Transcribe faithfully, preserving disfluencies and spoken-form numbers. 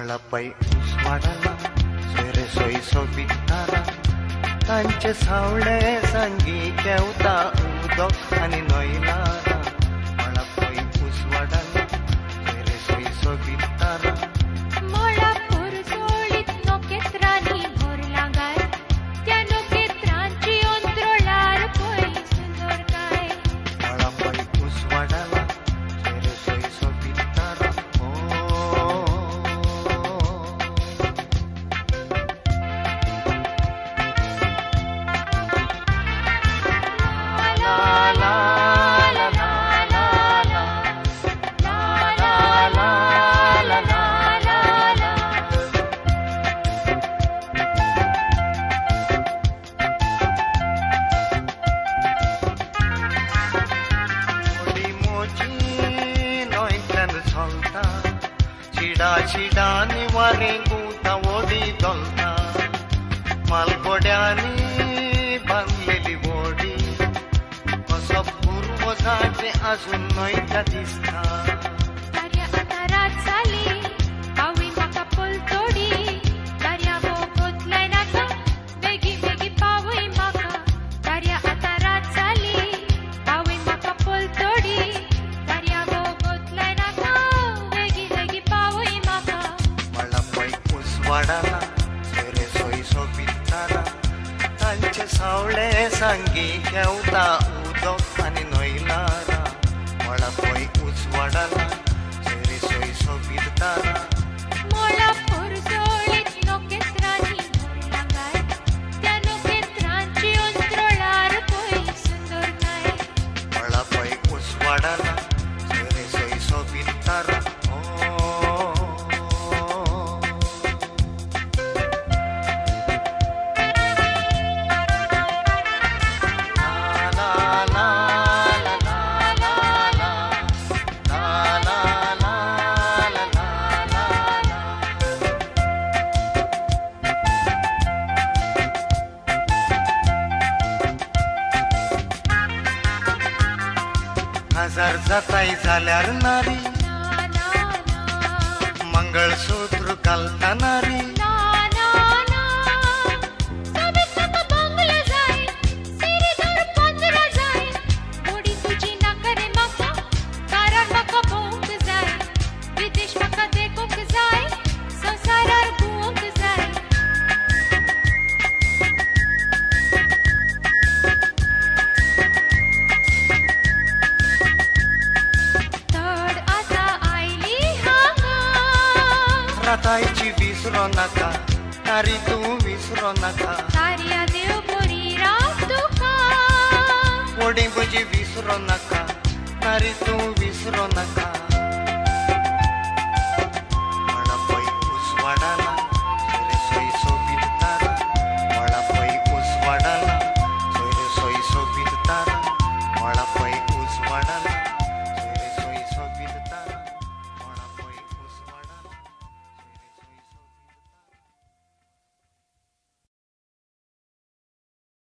मळापै ऊस वाढाला सोयरे सोयी सोबितारा तांचे सावळे सांगी केवता उदक आनी नयनारा मळापै ऊस वाढाला सोयरे सोयी सोबितारा शिडा शिडानी वारे गुता ओडी दोलता मालगोड्यांनी बांधलेली ओडी असो पूर्व जागे अजून नयता दिसता दर्या आता रात जाली पावी म्हाका पलतोडी दर्या वो कोतलाय नाका बेगी बेगी पावय म्हाका दर्या आता रात जाली पावी म्हाका पलतोडी दर्या वो कोतलाय नाका बेगी बेगी पावय म्हाका मळापै ऊस वाढाला सोयरे सोयी सोबितारा तांचे सावळे सांगी केवता उदक आनी नयनारा मळापै ऊस वाढाला सोयरे सोयी सोबितारा मळापूर सोळीत नोकेत्रांनी भरलांगाय त्या नोकेत्रांची अंतराळार पळय सुंदरकाय मळापै ऊस वाढाला सोयरे सोयी सोबितारा हजार जाताय जाल्यार नारी मंगळसूत्र घालता नारी विदेश म्हाका देखूंक जाय संवसारार भोवंक जाय रातायची विसरो नाका नारी तूं विसरो नाका कार्या देव बरी रात तुका ओडी म्हजी विसरो नाका नारी तूं विसरो नाका